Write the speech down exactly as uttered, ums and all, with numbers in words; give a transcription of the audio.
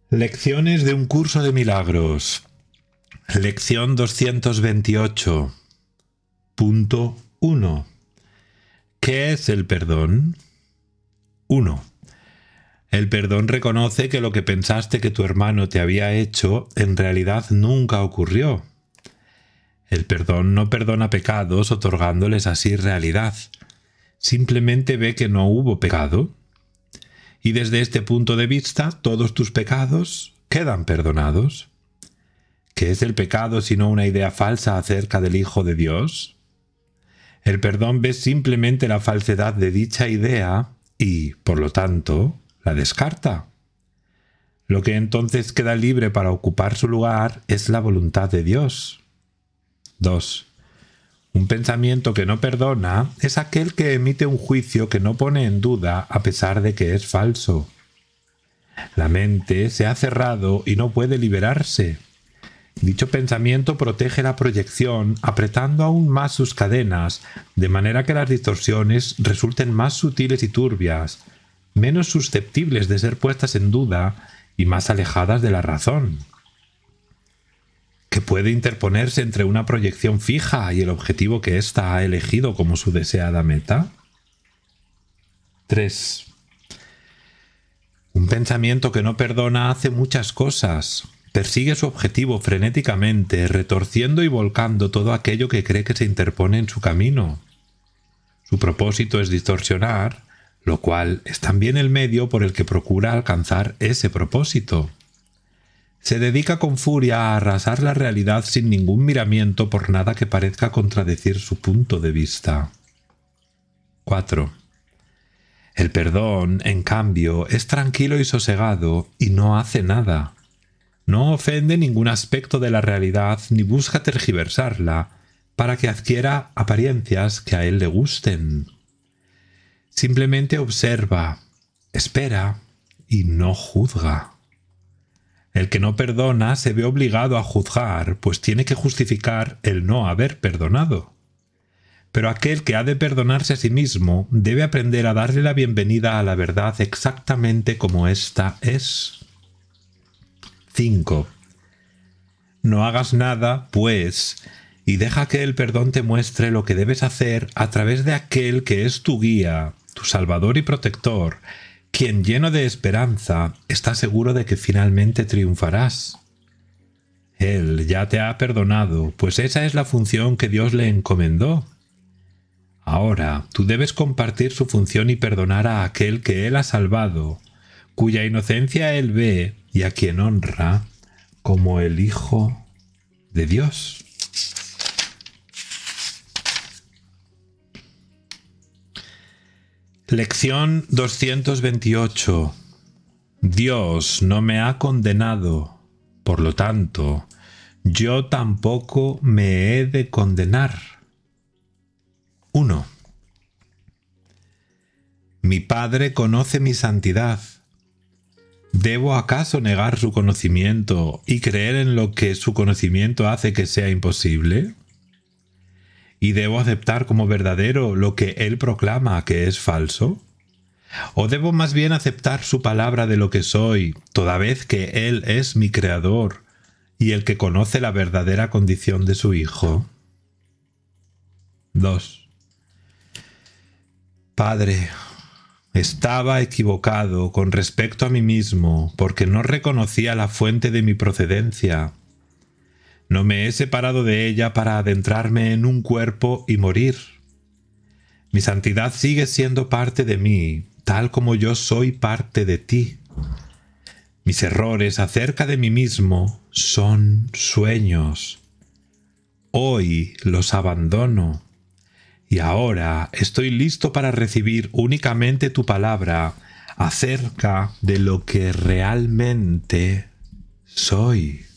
Lecciones de un curso de milagros. Lección doscientos veintiocho. Punto uno. ¿Qué es el perdón? uno. El perdón reconoce que lo que pensaste que tu hermano te había hecho en realidad nunca ocurrió. El perdón no perdona pecados otorgándoles así realidad. Simplemente ve que no hubo pecado. Y desde este punto de vista, todos tus pecados quedan perdonados. ¿Qué es el pecado sino una idea falsa acerca del Hijo de Dios? El perdón ve simplemente la falsedad de dicha idea y, por lo tanto, la descarta. Lo que entonces queda libre para ocupar su lugar es la voluntad de Dios. dos. Un pensamiento que no perdona es aquel que emite un juicio que no pone en duda a pesar de que es falso. La mente se ha cerrado y no puede liberarse. Dicho pensamiento protege la proyección apretando aún más sus cadenas, de manera que las distorsiones resulten más sutiles y turbias, menos susceptibles de ser puestas en duda y más alejadas de la razón, que puede interponerse entre una proyección fija y el objetivo que ésta ha elegido como su deseada meta. tres. Un pensamiento que no perdona hace muchas cosas. Persigue su objetivo frenéticamente, retorciendo y volcando todo aquello que cree que se interpone en su camino. Su propósito es distorsionar, lo cual es también el medio por el que procura alcanzar ese propósito. Se dedica con furia a arrasar la realidad sin ningún miramiento por nada que parezca contradecir su punto de vista. cuatro. El perdón, en cambio, es tranquilo y sosegado y no hace nada. No ofende ningún aspecto de la realidad ni busca tergiversarla para que adquiera apariencias que a él le gusten. Simplemente observa, espera y no juzga. El que no perdona se ve obligado a juzgar, pues tiene que justificar el no haber perdonado. Pero aquel que ha de perdonarse a sí mismo debe aprender a darle la bienvenida a la verdad exactamente como ésta es. cinco. No hagas nada, pues, y deja que el perdón te muestre lo que debes hacer a través de aquel que es tu guía, tu salvador y protector, quien, lleno de esperanza, está seguro de que finalmente triunfarás. Él ya te ha perdonado, pues esa es la función que Dios le encomendó. Ahora, tú debes compartir su función y perdonar a aquel que Él ha salvado, cuya inocencia Él ve y a quien honra como el Hijo de Dios. Lección doscientos veintiocho. Dios no me ha condenado, por lo tanto, yo tampoco me he de condenar. uno. Mi Padre conoce mi santidad. ¿Debo acaso negar su conocimiento y creer en lo que su conocimiento hace que sea imposible? ¿Y debo aceptar como verdadero lo que Él proclama que es falso? ¿O debo más bien aceptar su palabra de lo que soy, toda vez que Él es mi Creador y el que conoce la verdadera condición de su Hijo? dos. Padre, estaba equivocado con respecto a mí mismo porque no reconocía la fuente de mi procedencia. No me he separado de ella para adentrarme en un cuerpo y morir. Mi santidad sigue siendo parte de mí, tal como yo soy parte de ti. Mis errores acerca de mí mismo son sueños. Hoy los abandono. Y ahora estoy listo para recibir únicamente tu palabra acerca de lo que realmente soy.